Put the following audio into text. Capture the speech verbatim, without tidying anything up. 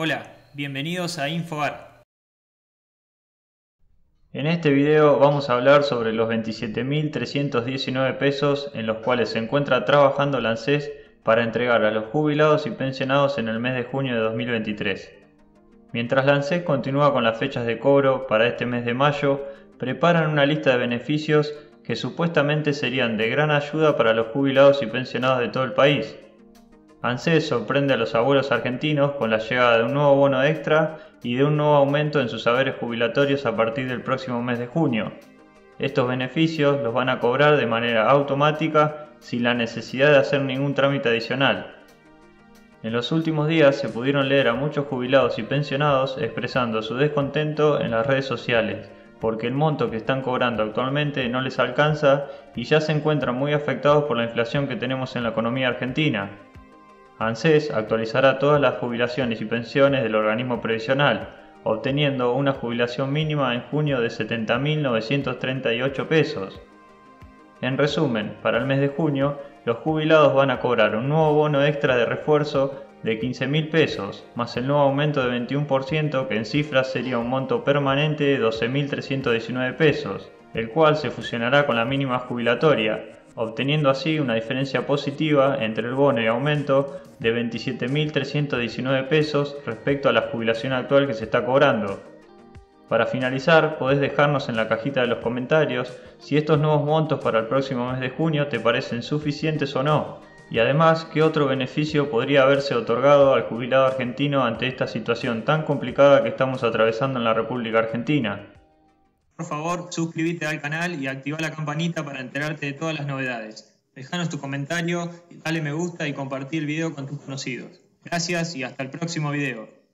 Hola, bienvenidos a InfoAR. En este video vamos a hablar sobre los veintisiete mil trescientos diecinueve pesos en los cuales se encuentra trabajando la ANSES para entregar a los jubilados y pensionados en el mes de junio de dos mil veintitrés. Mientras la ANSES continúa con las fechas de cobro para este mes de mayo, preparan una lista de beneficios que supuestamente serían de gran ayuda para los jubilados y pensionados de todo el país. ANSES sorprende a los abuelos argentinos con la llegada de un nuevo bono extra y de un nuevo aumento en sus haberes jubilatorios a partir del próximo mes de junio. Estos beneficios los van a cobrar de manera automática sin la necesidad de hacer ningún trámite adicional. En los últimos días se pudieron leer a muchos jubilados y pensionados expresando su descontento en las redes sociales, porque el monto que están cobrando actualmente no les alcanza y ya se encuentran muy afectados por la inflación que tenemos en la economía argentina. ANSES actualizará todas las jubilaciones y pensiones del organismo previsional, obteniendo una jubilación mínima en junio de setenta mil novecientos treinta y ocho pesos. En resumen, para el mes de junio, los jubilados van a cobrar un nuevo bono extra de refuerzo de quince mil pesos, más el nuevo aumento de veintiuno por ciento que en cifras sería un monto permanente de doce mil trescientos diecinueve pesos, el cual se fusionará con la mínima jubilatoria, obteniendo así una diferencia positiva entre el bono y aumento de veintisiete mil trescientos diecinueve pesos respecto a la jubilación actual que se está cobrando. Para finalizar, podés dejarnos en la cajita de los comentarios si estos nuevos montos para el próximo mes de junio te parecen suficientes o no, y además qué otro beneficio podría haberse otorgado al jubilado argentino ante esta situación tan complicada que estamos atravesando en la República Argentina. Por favor, suscríbete al canal y activa la campanita para enterarte de todas las novedades. Dejanos tu comentario, dale me gusta y compartí el video con tus conocidos. Gracias y hasta el próximo video.